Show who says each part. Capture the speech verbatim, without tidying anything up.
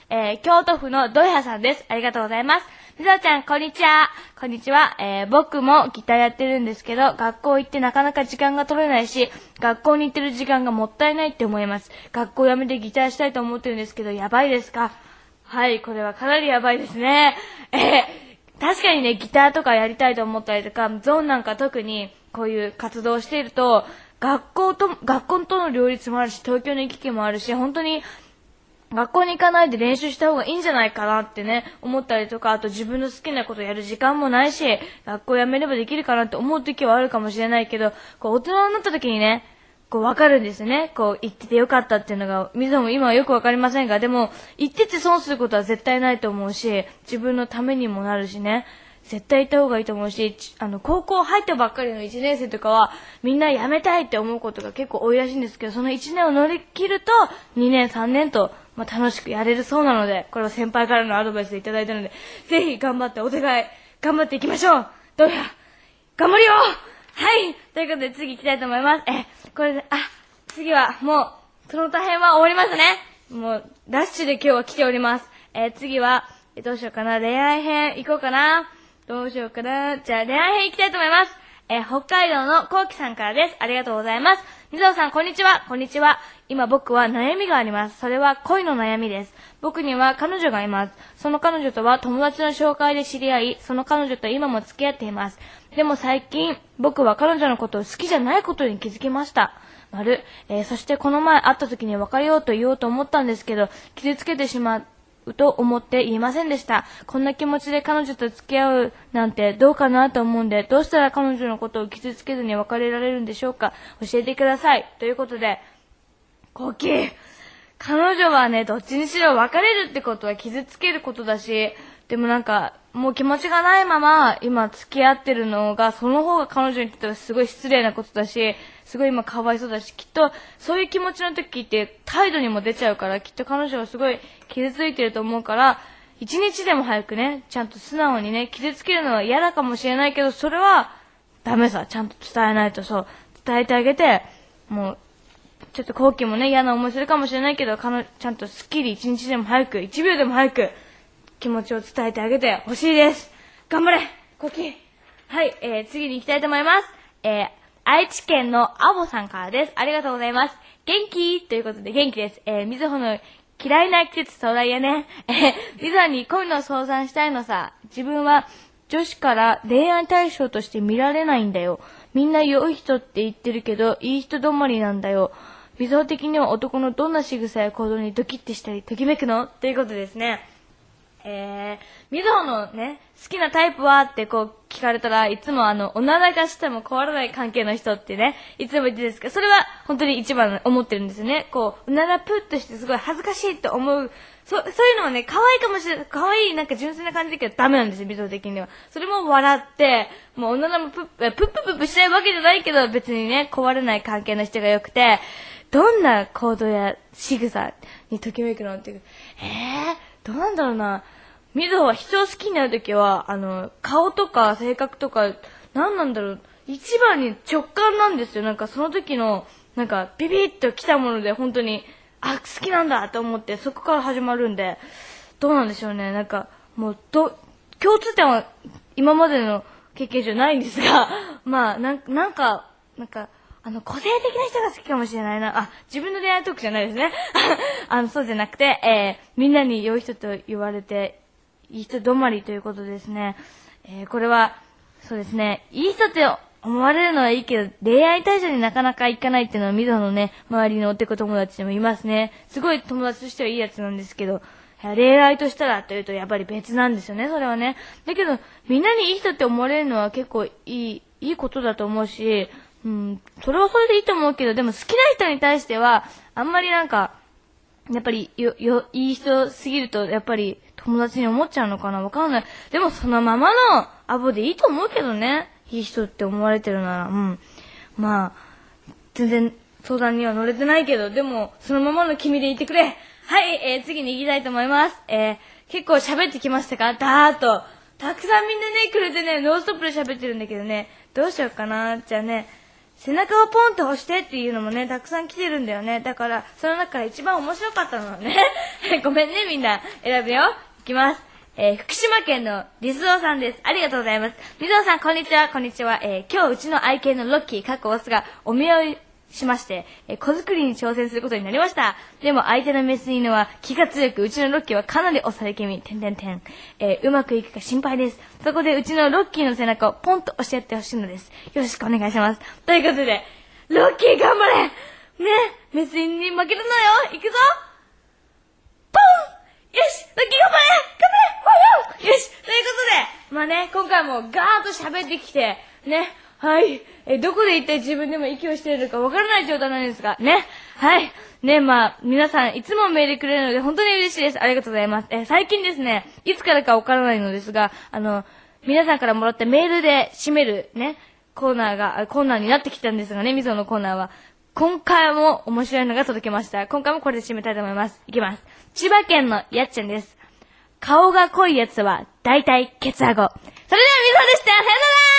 Speaker 1: えー、京都府のドヤさんです。ありがとうございます。みぞちゃん、こんにちは。こんにちは。えー、僕もギターやってるんですけど、学校行ってなかなか時間が取れないし、学校に行ってる時間がもったいないって思います。学校辞めてギターしたいと思ってるんですけど、やばいですか？はい、これはかなりやばいですね。えー、確かにね、ギターとかやりたいと思ったりとか、ゾーンなんか特にこういう活動をしていると、学校と、学校との両立もあるし、東京の行き来もあるし、本当に、学校に行かないで練習した方がいいんじゃないかなってね、思ったりとか、あと自分の好きなことやる時間もないし、学校辞めればできるかなって思う時はあるかもしれないけど、こう大人になった時にね、こう分かるんですね。こう言っててよかったっていうのが、みぞも今はよくわかりませんが、でも言ってて損することは絶対ないと思うし、自分のためにもなるしね。絶対行った方がいいと思うし、あの、高校入ったばっかりのいちねん生とかは、みんな辞めたいって思うことが結構多いらしいんですけど、そのいちねんを乗り切ると、にねん、さんねんと、まあ、楽しくやれるそうなので、これは先輩からのアドバイスでいただいたので、ぜひ頑張ってお互い、頑張っていきましょう。どうや、頑張るよ。はい。ということで次行きたいと思います。え、これで、あ、次はもう、その大変は終わりますね。もう、ダッシュで今日は来ております。えー、次は、えどうしようかな。恋愛編行こうかな。どうしようかな。じゃあ恋愛編行きたいと思います。えー、北海道のこうきさんからです。ありがとうございます。みぞさん、こんにちは。こんにちは。今僕は悩みがあります。それは恋の悩みです。僕には彼女がいます。その彼女とは友達の紹介で知り合い、その彼女と今も付き合っています。でも最近、僕は彼女のことを好きじゃないことに気づきました。丸、えー、そしてこの前会った時に別れようと言おうと思ったんですけど、傷つけてしまうと思って言いませんでした。こんな気持ちで彼女と付き合うなんてどうかなと思うんで、どうしたら彼女のことを傷つけずに別れられるんでしょうか。教えてください。ということで、コキ、彼女はね、どっちにしろ別れるってことは傷つけることだし、でもなんか、もう気持ちがないまま今付き合ってるのが、その方が彼女にとってはすごい失礼なことだし、すごい今かわいそうだし、きっとそういう気持ちの時って態度にも出ちゃうから、きっと彼女はすごい傷ついてると思うから、一日でも早くね、ちゃんと素直にね、傷つけるのは嫌だかもしれないけど、それはダメさ、ちゃんと伝えないと。そう、伝えてあげて、もう、ちょっと後期もね、嫌な思いするかもしれないけど、彼女ちゃんとスッキリ一日でも早く、一秒でも早く、気持ちを伝えてあげてほしいです。頑張れコキ。はい、えー、次に行きたいと思います。えー、愛知県のアボさんからです。ありがとうございます。元気ということで元気です。えー、みずほの嫌いな季節到来やね。えー、みずほに恋の相談したいのさ。自分は女子から恋愛対象として見られないんだよ。みんな良い人って言ってるけど、いい人止まりなんだよ。みずほ的には男のどんな仕草や行動にドキッてしたり、ときめくのということですね。えー、みずほのね、好きなタイプはってこう聞かれたら、いつもあの、おならがしても変わらない関係の人ってね、いつも言ってるんですけど、それは本当に一番思ってるんですよね。こう、おならプッとしてすごい恥ずかしいって思う、そ、そういうのはね、可愛いかもしれない、可愛いなんか純粋な感じだけどダメなんですよ、みずほ的には。それも笑って、もうおならもプッ、プッププップしないわけじゃないけど、別にね、壊れない関係の人が良くて、どんな行動や仕草にときめくのっていう、えー、どうなんだろうな。みずほは人を好きになるときは、あの、顔とか性格とか、なんなんだろう、一番に直感なんですよ。なんかその時の、なんかビビッと来たもので、本当に、あ、好きなんだと思って、そこから始まるんで、どうなんでしょうね。なんか、もう、ど、共通点は今までの経験上ないんですが、まあ、なんなんか、なんか、あの、個性的な人が好きかもしれないな。あ、自分の恋愛トークじゃないですね。あの、そうじゃなくて、えー、みんなに良い人と言われて、いい人止まりということですね。えー、これは、そうですね、いい人って思われるのはいいけど、恋愛対象になかなかいかないっていうのは、みずほのね、周りのおてこ友達でもいますね。すごい友達としてはいいやつなんですけど、恋愛としたらというとやっぱり別なんですよね、それはね。だけど、みんなにいい人って思われるのは結構いい、いいことだと思うし、うん、それはそれでいいと思うけど、でも好きな人に対しては、あんまりなんか、やっぱりよ、よ、いい人すぎると、やっぱり友達に思っちゃうのかな、わかんない。でもそのままのアボでいいと思うけどね。いい人って思われてるなら、うん。まあ、全然相談には乗れてないけど、でもそのままの君でいてくれ。はい、えー、次に行きたいと思います。えー、結構喋ってきましたか？だーっと。たくさんみんなね、くれてね、ノンストップで喋ってるんだけどね。どうしようかな。じゃあね、 背中をポンと押してっていうのもね、たくさん来てるんだよね。だから、その中から一番面白かったのはね、ごめんね、みんな。選ぶよ。いきます。えー、福島県のリスオさんです。ありがとうございます。リスオさん、こんにちは、こんにちは。えー、今日うちの愛犬のロッキー、かっこオスがお見合いしまして、えー、子作りに挑戦することになりました。でも相手のメス犬は気が強く、うちのロッキーはかなり押され気味、てんてんてん。えー、うまくいくか心配です。そこでうちのロッキーの背中をポンと押してやってほしいのです。よろしくお願いします。ということで、ロッキー頑張れね、メス犬に負けるのよ。いくぞポンよしロッキー頑張れ頑張れよしということで、まあね、今回もガーッと喋ってきて、ね、はい。え、どこで一体自分でも息をしているのかわからない状態なんですが、ね。はい。ね、まあ、皆さんいつもメールくれるので本当に嬉しいです。ありがとうございます。え、最近ですね、いつからかわからないのですが、あの、皆さんからもらったメールで締めるね、コーナーが、コーナーになってきたんですがね、みぞのコーナーは。今回も面白いのが届きました。今回もこれで締めたいと思います。いきます。千葉県のやっちゃんです。顔が濃いやつは、だいたいケツアゴ。それではみぞでした。さよなら